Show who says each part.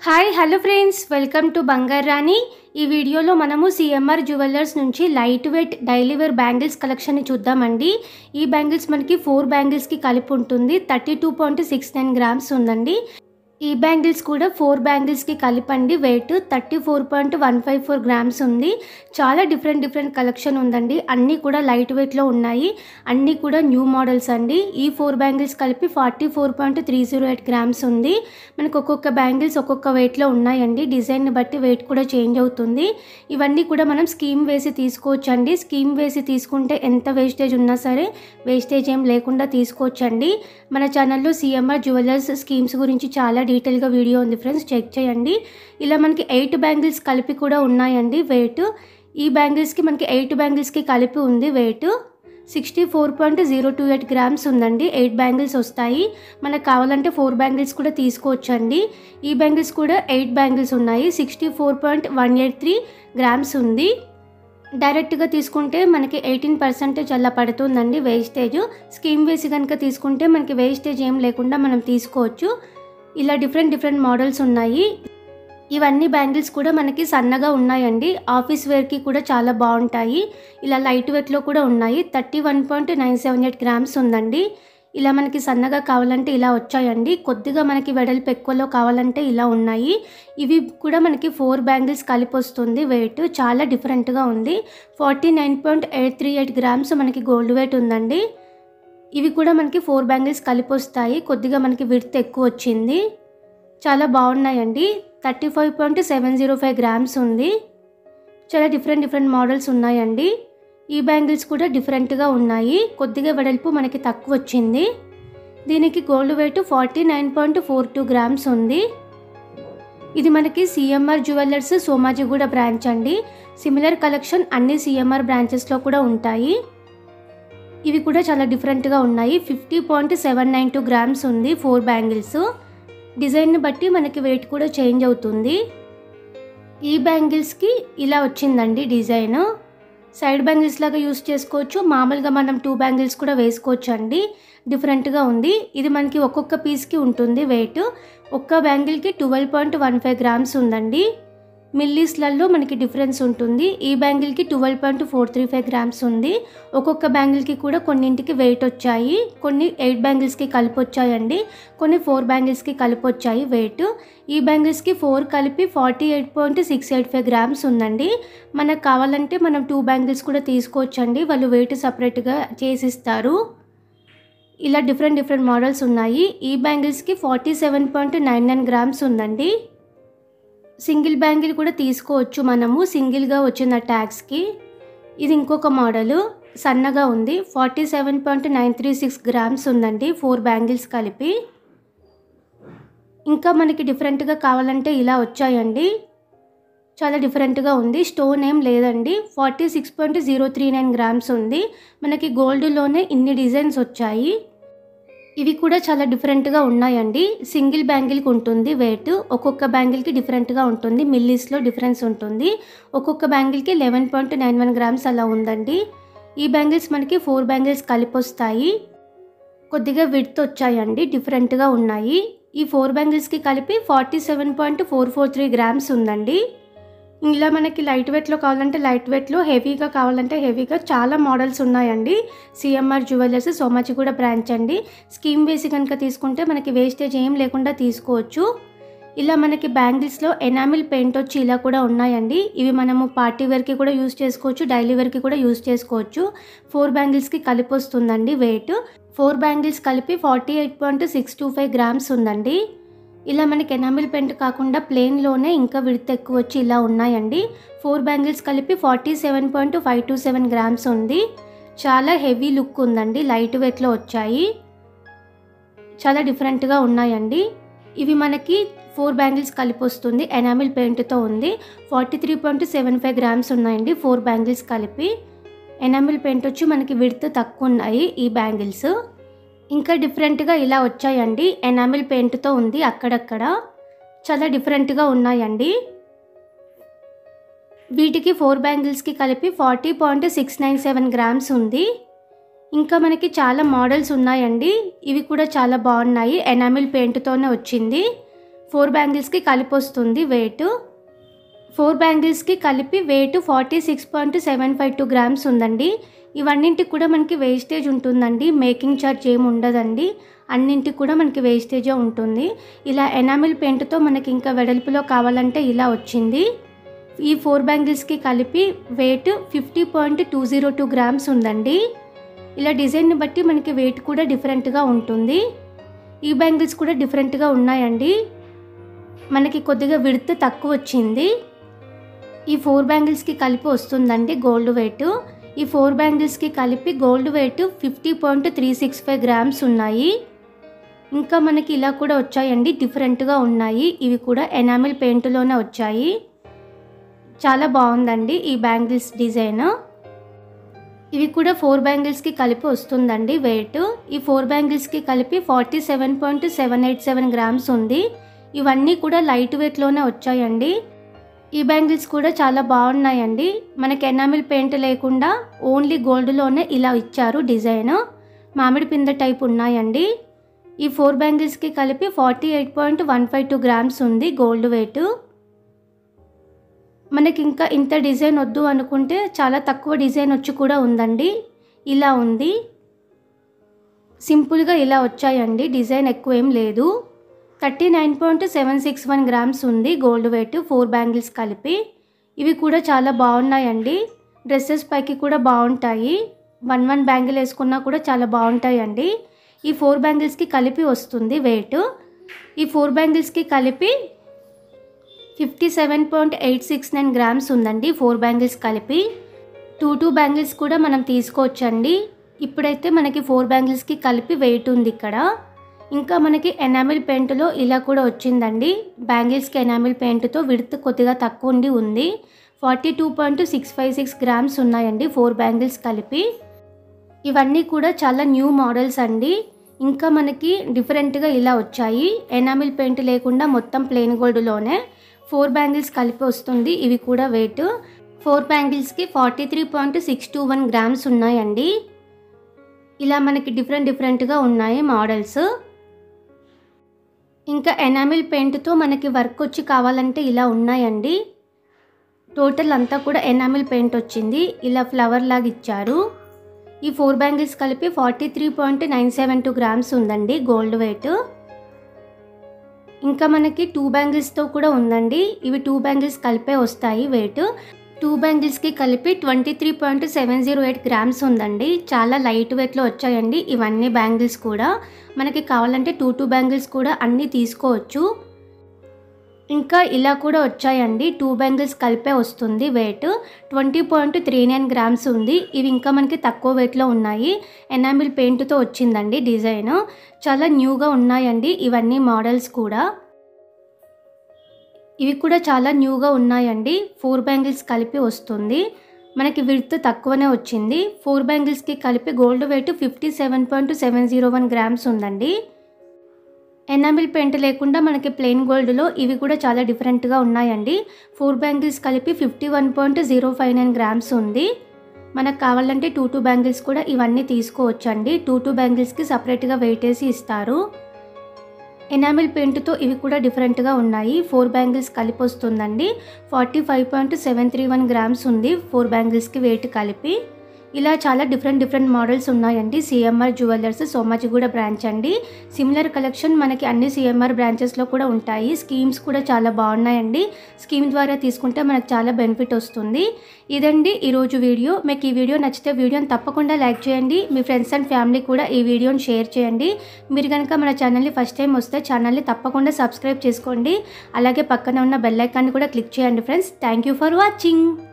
Speaker 1: Hi hello friends, welcome to Bangar Rani. ఈ వీడియోలో మనము సిఎంఆర్ జ్యువెలర్స్ నుంచి light weight daily wear bangles కలెక్షన్ని చూద్దామండి. ఈ బ్యాంగిల్స్ మనకి 4 బ్యాంగిల్స్కి కలిపి ఉంటుంది. 32.69 గ్రామ్స్ ఉందండి. ఈ బ్యాంగిల్స్ కూడా 4 బ్యాంగిల్స్కి కలిపండి. వెయిట్ 34.154 గ్రామ్స్ ఉంది. చాలా డిఫరెంట్ కలెక్షన్ ఉందండి. అన్నీ కూడా లైట్ వెయిట్లో ఉన్నాయి. అన్నీ కూడా న్యూ మోడల్స్ అండి. ఈ 4 బ్యాంగిల్స్ కలిపి 44.308 గ్రామ్స్ ఉంది. మనకు ఒక్కొక్క బ్యాంగిల్స్ ఒక్కొక్క వెయిట్లో ఉన్నాయండి. డిజైన్ని బట్టి వెయిట్ కూడా చేంజ్ అవుతుంది. ఇవన్నీ కూడా మనం స్కీమ్ వేసి తీసుకోవచ్చండి. స్కీమ్ వేసి తీసుకుంటే ఎంత వేస్టేజ్ ఉన్నా సరే వేస్టేజ్ ఏం లేకుండా తీసుకోవచ్చండి. మన ఛానల్లో సిఎంఆర్ జ్యువెలర్స్ స్కీమ్స్ గురించి చాలా డీటెయిల్గా వీడియో ఉంది ఫ్రెండ్స్, చెక్ చేయండి. ఇలా మనకి 8 బ్యాంగిల్స్ కలిపి కూడా ఉన్నాయండి వెయిట్. ఈ బ్యాంగిల్స్కి మనకి 8 బ్యాంగిల్స్కి కలిపి ఉంది వెయిట్ 64.028 గ్రామ్స్ ఉందండి. 8 బ్యాంగిల్స్ వస్తాయి. మనకు కావాలంటే 4 బ్యాంగిల్స్ కూడా తీసుకోవచ్చండి. ఈ బ్యాంగిల్స్ కూడా 8 బ్యాంగిల్స్ ఉన్నాయి. 64.183 గ్రామ్స్ ఉంది. డైరెక్ట్గా తీసుకుంటే మనకి 18% అలా పడుతుందండి వేస్టేజ్. స్కీమ్ వేసి కనుక తీసుకుంటే మనకి వేస్టేజ్ ఏం లేకుండా మనం తీసుకోవచ్చు. ఇలా డిఫరెంట్ మోడల్స్ ఉన్నాయి. ఇవన్నీ బ్యాంగిల్స్ కూడా మనకి సన్నగా ఉన్నాయండి. ఆఫీస్ వేర్కి కూడా చాలా బాగుంటాయి. ఇలా లైట్ వెయిట్లో కూడా ఉన్నాయి. 31.978 గ్రామ్స్ ఉందండి. ఇలా మనకి సన్నగా కావాలంటే ఇలా వచ్చాయండి. కొద్దిగా మనకి వెడల్పు ఎక్కువలో కావాలంటే ఇలా ఉన్నాయి. ఇవి కూడా మనకి 4 బ్యాంగిల్స్ కలిపి వస్తుంది వెయిట్. చాలా డిఫరెంట్గా ఉంది. 49.838 గ్రామ్స్ మనకి గోల్డ్ వెయిట్ ఉందండి. ఇవి కూడా మనకి 4 బ్యాంగిల్స్ కలిపి వస్తాయి. కొద్దిగా మనకి విడ్త్ ఎక్కువ వచ్చింది. చాలా బాగున్నాయండి. 35.705 గ్రామ్స్ ఉంది. చాలా డిఫరెంట్ మోడల్స్ ఉన్నాయండి. ఈ బ్యాంగిల్స్ కూడా డిఫరెంట్గా ఉన్నాయి. కొద్దిగా వెడల్పు మనకి తక్కువ వచ్చింది. దీనికి గోల్డ్ వెయిట్ 49.42 గ్రామ్స్ ఉంది. ఇది మనకి సిఎంఆర్ జ్యువెలర్స్ సోమాజిగూడ బ్రాంచ్ అండి. సిమిలర్ కలెక్షన్ అన్ని సిఎంఆర్ బ్రాంచెస్లో కూడా ఉంటాయి. ఇవి కూడా చాలా డిఫరెంట్గా ఉన్నాయి. 50.792 గ్రామ్స్ ఉంది 4 బ్యాంగిల్స్. డిజైన్ని బట్టి మనకి వెయిట్ కూడా చేంజ్ అవుతుంది. ఈ బ్యాంగిల్స్కి ఇలా వచ్చిందండి డిజైన్. సైడ్ బ్యాంగిల్స్ లాగా యూస్ చేసుకోవచ్చు. మామూలుగా మనం 2 బ్యాంగిల్స్ కూడా వేసుకోవచ్చు అండి. డిఫరెంట్గా ఉంది. ఇది మనకి ఒక్కొక్క పీస్కి ఉంటుంది వెయిట్. ఒక్క బ్యాంగిల్కి 12.15 గ్రామ్స్ ఉందండి. మిల్లీస్లలో మనకి డిఫరెన్స్ ఉంటుంది. ఈ బ్యాంగిల్కి 12.435 గ్రామ్స్ ఉంది. ఒక్కొక్క బ్యాంగిల్కి కూడా కొన్నింటికి వెయిట్ వచ్చాయి. కొన్ని 8 బ్యాంగిల్స్కి కలిపి వచ్చాయండి. కొన్ని 4 బ్యాంగిల్స్కి కలిపి వచ్చాయి వెయిట్. ఈ బ్యాంగిల్స్కి 4 కలిపి 48.685 గ్రామ్స్ ఉందండి. మనకు కావాలంటే మనం 2 బ్యాంగిల్స్ కూడా తీసుకోవచ్చండి. వాళ్ళు వెయిట్ సపరేట్గా చేసిస్తారు. ఇలా డిఫరెంట్ మోడల్స్ ఉన్నాయి. ఈ బ్యాంగిల్స్కి 47.99 గ్రామ్స్ ఉందండి. సింగిల్ బ్యాంగిల్ కూడా తీసుకోవచ్చు మనము సింగిల్గా వచ్చిన ట్యాగ్స్కి. ఇది ఇంకొక మోడలు సన్నగా ఉంది. 47.936 గ్రామ్స్ ఉందండి 4 బ్యాంగిల్స్ కలిపి. ఇంకా మనకి డిఫరెంట్గా కావాలంటే ఇలా వచ్చాయండి. చాలా డిఫరెంట్గా ఉంది. స్టోన్ ఏం లేదండి. 46.039 గ్రామ్స్ ఉంది. మనకి గోల్డ్లోనే ఇన్ని డిజైన్స్ వచ్చాయి. ఇవి కూడా చాలా డిఫరెంట్గా ఉన్నాయండి. సింగిల్ బ్యాంగిల్కి ఉంటుంది వెయిట్. ఒక్కొక్క బ్యాంగిల్కి డిఫరెంట్గా ఉంటుంది. మిల్లీస్లో డిఫరెన్స్ ఉంటుంది. ఒక్కొక్క బ్యాంగిల్కి 11.91 గ్రామ్స్ అలా ఉందండి. ఈ బ్యాంగిల్స్ మనకి 4 బ్యాంగిల్స్ కలిపి వస్తాయి. కొద్దిగా విడ్త్ వచ్చాయండి. డిఫరెంట్గా ఉన్నాయి. ఈ 4 బ్యాంగిల్స్కి కలిపి 47.443 గ్రామ్స్ ఉందండి. ఇలా మనకి లైట్ వెయిట్లో కావాలంటే లైట్ వెయిట్లో, హెవీగా కావాలంటే హెవీగా చాలా మోడల్స్ ఉన్నాయండి. సిఎంఆర్ జ్యువెలర్స్ సోమాజిగూడ బ్రాంచ్ అండి. స్కీమ్ వేసి కనుక తీసుకుంటే మనకి వేస్టేజ్ ఏం లేకుండా తీసుకోవచ్చు. ఇలా మనకి బ్యాంగిల్స్లో ఎనామిల్ పెయింట్ వచ్చి ఇలా కూడా ఉన్నాయండి. ఇవి మనము పార్టీ వేర్కి కూడా యూస్ చేసుకోవచ్చు, డైలీ వేర్కి కూడా యూస్ చేసుకోవచ్చు. 4 బ్యాంగిల్స్కి కలిపి వస్తుందండి వెయిట్. 4 బ్యాంగిల్స్ కలిపి 48.625 గ్రామ్స్ ఉందండి. ఇలా మనకి ఎనామిల్ పెయింట్ కాకుండా ప్లెయిన్లోనే ఇంకా విడ్త్ ఎక్కువ వచ్చి ఇలా ఉన్నాయండి. 4 బ్యాంగిల్స్ కలిపి 47.527 గ్రామ్స్ ఉంది. చాలా హెవీ లుక్ ఉందండి. లైట్ వెయిట్లో వచ్చాయి. చాలా డిఫరెంట్గా ఉన్నాయండి. ఇవి మనకి 4 బ్యాంగిల్స్ కలిపి వస్తుంది. ఎనామిల్ పెయింట్తో ఉంది. 43.75 గ్రామ్స్ ఉన్నాయండి 4 బ్యాంగిల్స్ కలిపి. ఎనామిల్ పెయింట్ వచ్చి మనకి విడ్త్ తక్కువ ఉన్నాయి ఈ బ్యాంగిల్స్. ఇంకా డిఫరెంట్గా ఇలా వచ్చాయండి. ఎనామిల్ పెయింట్తో ఉంది అక్కడక్కడ. చాలా డిఫరెంట్గా ఉన్నాయండి. వీటికి 4 బ్యాంగిల్స్కి కలిపి 40.697 గ్రామ్స్ ఉంది. ఇంకా మనకి చాలా మోడల్స్ ఉన్నాయండి. ఇవి కూడా చాలా బాగున్నాయి. ఎనామిల్ పెయింట్తోనే వచ్చింది. 4 బ్యాంగిల్స్కి కలిపి వస్తుంది వెయిట్. 4 బ్యాంగిల్స్కి కలిపి వెయిట్ 46.752 గ్రామ్స్ ఉందండి. ఇవన్నింటికి కూడా మనకి వేస్టేజ్ ఉంటుందండి, మేకింగ్ ఛార్జ్ ఏమి ఉండదండి. అన్నింటికి కూడా మనకి వేస్టేజే ఉంటుంది. ఇలా ఎనామిల్ పెయింట్తో మనకి ఇంకా వెడల్పులో కావాలంటే ఇలా వచ్చింది. ఈ 4 బ్యాంగిల్స్కి కలిపి వెయిట్ 50.202 గ్రామ్స్ ఉందండి. ఇలా డిజైన్ని బట్టి మనకి వెయిట్ కూడా డిఫరెంట్గా ఉంటుంది. ఈ బ్యాంగిల్స్ కూడా డిఫరెంట్గా ఉన్నాయండి. మనకి కొద్దిగా విడ్త్ తక్కువ వచ్చింది. ఈ 4 బ్యాంగిల్స్కి కలిపి వస్తుందండి గోల్డ్ వెయిట్. ఈ 4 బ్యాంగిల్స్కి కలిపి గోల్డ్ వెయిట్ 50.365 గ్రామ్స్ ఉన్నాయి. ఇంకా మనకి ఇలా కూడా వచ్చాయండి, డిఫరెంట్గా ఉన్నాయి. ఇవి కూడా ఎనామిల్ పెయింట్లోనే వచ్చాయి. చాలా బాగుందండి ఈ బ్యాంగిల్స్ డిజైన్. ఇవి కూడా 4 బ్యాంగిల్స్కి కలిపి వస్తుందండి వెయిట్. ఈ 4 బ్యాంగిల్స్కి కలిపి 47.787 గ్రామ్స్ ఉంది. ఇవన్నీ కూడా లైట్ వెయిట్లోనే వచ్చాయండి. ఈ బ్యాంగిల్స్ కూడా చాలా బాగున్నాయండి. మనకి ఎనామిల్ పెయింట్ లేకుండా ఓన్లీ గోల్డ్లోనే ఇలా ఇచ్చారు డిజైన్. మామిడి పింద టైప్ ఉన్నాయండి. ఈ 4 బ్యాంగిల్స్కి కలిపి 48.152 గ్రామ్స్ ఉంది గోల్డ్ వెయిట్. మనకి ఇంకా ఇంత డిజైన్ వద్దు అనుకుంటే చాలా తక్కువ డిజైన్ వచ్చి కూడా ఉందండి. ఇలా ఉంది, సింపుల్గా ఇలా వచ్చాయండి, డిజైన్ ఎక్కువ ఏం లేదు. 39.761 గ్రామ్స్ ఉంది గోల్డ్ వెయిట్ 4 బ్యాంగిల్స్ కలిపి. ఇవి కూడా చాలా బాగున్నాయండి. డ్రెస్సెస్ పైకి కూడా బాగుంటాయి. 1 బ్యాంగిల్ వేసుకున్నా కూడా చాలా బాగుంటాయండి. ఈ 4 బ్యాంగిల్స్కి కలిపి వస్తుంది వెయిట్. ఈ 4 బ్యాంగిల్స్కి కలిపి 57.869 గ్రామ్స్ ఉందండి 4 బ్యాంగిల్స్ కలిపి. 2 బ్యాంగిల్స్ కూడా మనం తీసుకోవచ్చండి. ఇప్పుడైతే మనకి 4 బ్యాంగిల్స్కి కలిపి వెయిట్ ఉంది ఇక్కడ. ఇంకా మనకి ఎనామిల్ పెయింట్లో ఇలా కూడా వచ్చిందండి. బ్యాంగిల్స్కి ఎనామిల్ పెయింట్తో విడ్త్ కొద్దిగా తక్కువ ఉంది. 42.656 గ్రామ్స్ ఉన్నాయండి 4 బ్యాంగిల్స్ కలిపి. ఇవన్నీ కూడా చాలా న్యూ మోడల్స్ అండి. ఇంకా మనకి డిఫరెంట్గా ఇలా వచ్చాయి. ఎనామిల్ పెయింట్ లేకుండా మొత్తం ప్లెయిన్ గోల్డ్లోనే 4 బ్యాంగిల్స్ కలిపి వస్తుంది. ఇవి కూడా వెయిట్ 4 బ్యాంగిల్స్కి 43.621 గ్రామ్స్ ఉన్నాయండి. ఇలా మనకి డిఫరెంట్గా ఉన్నాయి మోడల్స్. ఇంకా ఎనామిల్ పెయింట్తో మనకి వర్క్ వచ్చి కావాలంటే ఇలా ఉన్నాయండి. టోటల్ అంతా కూడా ఎనామిల్ పెయింట్ వచ్చింది. ఇలా ఫ్లవర్ లాగా ఇచ్చారు. ఈ 4 బ్యాంగిల్స్ కలిపి 43.972 గ్రామ్స్ ఉందండి గోల్డ్ వెయిట్. ఇంకా మనకి 2 బ్యాంగిల్స్తో కూడా ఉందండి. ఇవి 2 బ్యాంగిల్స్ కలిపే వస్తాయి వెయిట్. 2 బ్యాంగిల్స్కి కలిపి 23.708 గ్రామ్స్ ఉందండి. చాలా లైట్ వెయిట్లో వచ్చాయండి ఇవన్నీ బ్యాంగిల్స్ కూడా. మనకి కావాలంటే 2 బ్యాంగిల్స్ కూడా అన్నీ తీసుకోవచ్చు. ఇంకా ఇలా కూడా వచ్చాయండి. 2 బ్యాంగిల్స్ కలిపే వస్తుంది వెయిట్. 20.39 గ్రామ్స్ ఉంది. ఇవి ఇంకా మనకి తక్కువ వెయిట్లో ఉన్నాయి. ఎనామిల్ పెయింట్తో వచ్చిందండి డిజైన్. చాలా న్యూగా ఉన్నాయండి ఇవన్నీ మోడల్స్ కూడా. ఇవి కూడా చాలా న్యూగా ఉన్నాయండి. 4 బ్యాంగిల్స్ కలిపి వస్తుంది. మనకి విడ్త్ తక్కువనే వచ్చింది. 4 బ్యాంగిల్స్కి కలిపి గోల్డ్ వెయిట్ 57.701 గ్రామ్స్ ఉందండి. ఎనామిల్ పెయింట్ లేకుండా మనకి ప్లెయిన్ గోల్డ్లో ఇవి కూడా చాలా డిఫరెంట్గా ఉన్నాయండి. 4 బ్యాంగిల్స్ కలిపి 51.059 గ్రామ్స్ ఉంది. మనకు కావాలంటే 2 బ్యాంగిల్స్ కూడా ఇవన్నీ తీసుకోవచ్చండి. 2 బ్యాంగిల్స్కి సపరేట్గా వెయిట్ వేసి ఇస్తారు. ఎనామిల్ పెయింట్తో ఇవి కూడా డిఫరెంట్గా ఉన్నాయి. 4 బ్యాంగిల్స్ కలిపి వస్తుందండి. 45.731 గ్రామ్స్ ఉంది 4 బ్యాంగిల్స్కి వెయిట్ కలిపి. ఇలా చాలా డిఫరెంట్ మోడల్స్ ఉన్నాయండి. సిఎంఆర్ జ్యువెలర్స్ సోమాజిగూడ బ్రాంచ్ అండి. సిమిలర్ కలెక్షన్ మనకి అన్ని సిఎంఆర్ బ్రాంచెస్లో కూడా ఉంటాయి. స్కీమ్స్ కూడా చాలా బాగున్నాయండి. స్కీమ్ ద్వారా తీసుకుంటే మనకు చాలా బెనిఫిట్ వస్తుంది. ఇదండి ఈరోజు వీడియో. మీకు ఈ వీడియో నచ్చితే వీడియోని తప్పకుండా లైక్ చేయండి. మీ ఫ్రెండ్స్ అండ్ ఫ్యామిలీ కూడా ఈ వీడియోని షేర్ చేయండి. మీరు కనుక మన ఛానల్ని ఫస్ట్ టైం వస్తే ఛానల్ని తప్పకుండా సబ్స్క్రైబ్ చేసుకోండి. అలాగే పక్కన ఉన్న బెల్ ఐకాన్ని కూడా క్లిక్ చేయండి friends. Thank you for watching.